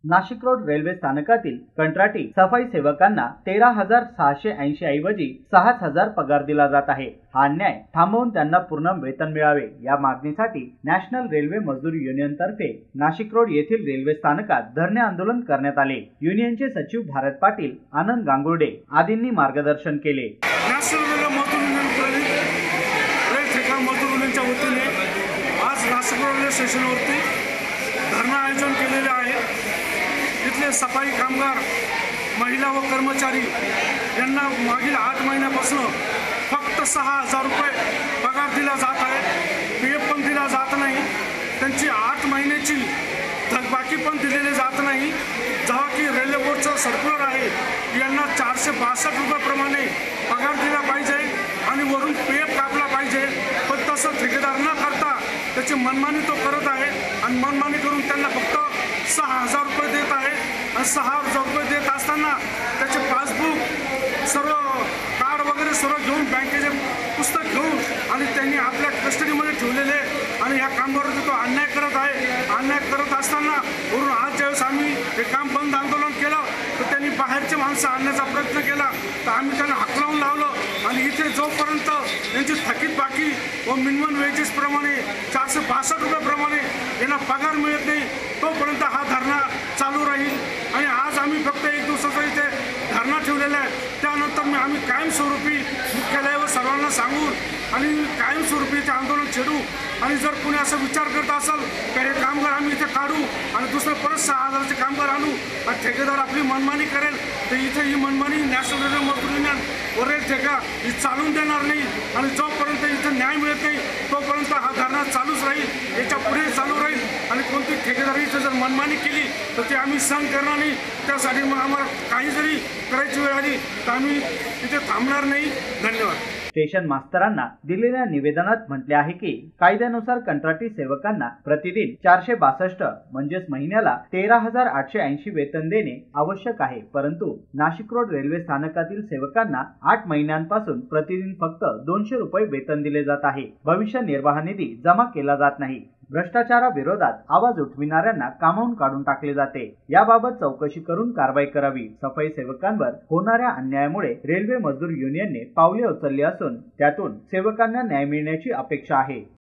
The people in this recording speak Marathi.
नाशिक रोड रेल्वे स्थानकातील कंत्राटी सफाई सेवकांना 13,680 ऐवजी 6,000 पगार दिला जात आहे। हा अन्याय थांबवून त्यांना पूर्ण वेतन मिळावे या मागणीसाठी नॅशनल रेल्वे मजदूर युनियन तर्फे नाशिक रोड येथील रेल्वे स्थानकात धरणे आंदोलन करण्यात आले। युनियनचे सचिव भारत पाटील, आनंद गांगुर्डे आदींनी मार्गदर्शन केले। National railway Mazdoor union rail Theka मजदूर युनियनच्या वतीने आज नाशिक रेल्वे स्टेशनवरती धरणे आयोजन केलेले आहे। इथले सफाई कामगार, महिला व कर्मचारी यांना मागील 8 महिन्यापासून फक्त 6,000 रुपये पगार दिला जात आहे। पीएफ पण दिला जात नाही। त्यांची 8 महिन्याची थकबाकी पण दिलेली जात नाही। जेव्हा की रेल्वे बोर्डचा सर्क्युलर आहे यांना 462 रुपयाप्रमाणे पगार दिला पाहिजे आणि वरून पीएफ कापला पाहिजे, पण तसं ठेकेदार न करता त्याची मनमानी तो करत आहे आणि मनमानी करून त्यांना फक्त 6,000 रुपये देत आहे। आणि 6,000 रुपये देत असताना त्याचे पासबुक सर्व कार्ड वगैरे सर्व घेऊन बँकेचे पुस्तक घेऊन आणि त्यांनी आपल्या कस्टडीमध्ये ठेवलेले आणि ह्या कामगारांचा तो अन्याय करत आहे। अन्याय करत असताना वरून आज ज्यावेळेस आम्ही हे काम बंद आंदोलन केलं तर त्यांनी बाहेरचे माणसं आणण्याचा प्रयत्न केला, तर आम्ही त्यांना हाकलवून लावलं आणि इथे जोपर्यंत त्यांची थकीत बाकी व मिनिमम वेजेस प्रमाणे 462 रुपयाप्रमाणे यांना पगार मिळत नाही तोपर्यंत हा धरणा चालू राहील। आणि आज आम्ही फक्त 1 दिवसाचा इथे धरणा ठेवलेला आहे। त्यानंतर आम्ही कायमस्वरूपी मुख्यालयावर सर्वांना सांगून आणि कायमस्वरूपी इथे आंदोलन छेडू आणि जर कोणी असा विचार करत असेल तर हे कामगार आम्ही इथे काढू आणि दुसरं परत 6,000चे कामगार आणू आणि ठेकेदार आपली मनमानी करेल, तर इथे ही मनमानी नॅशनल रेल्वे मजदूर युनियन व रेल ठेका ही चालून देणार नाही। आणि जोपर्यंत इथे न्याय मिळत नाही तोपर्यंत हा धरणा चालूच राहील, याच्या पुढे चालू राहील। आणि कोणती ठेकेदारी इथे जर मनमानी केली तर ते आम्ही सहन करणार नाही। त्यासाठी मग आम्हाला काही जरी करायची वेळ आली तर आम्ही इथे थांबणार नाही। धन्यवाद। स्टेशन मास्तरांना दिलेल्या निवेदनात म्हटले आहे की कायद्यानुसार कंत्राटी सेवकांना प्रतिदिन 462 म्हणजेच महिन्याला 13,880 वेतन देणे आवश्यक आहे, परंतु नाशिक रोड रेल्वे स्थानकातील सेवकांना 8 महिन्यांपासून प्रतिदिन फक्त 200 रुपये वेतन दिले जात आहे। भविष्य निर्वाह निधी जमा केला जात नाही। भ्रष्टाचाराविरोधात आवाज उठविणाऱ्यांना कामावून काढून टाकले जाते। याबाबत चौकशी करून कारवाई करावी। सफाई सेवकांवर होणाऱ्या अन्यायामुळे रेल्वे मजदूर युनियनने पावले उचलली असून त्यातून सेवकांना न्याय मिळण्याची अपेक्षा आहे।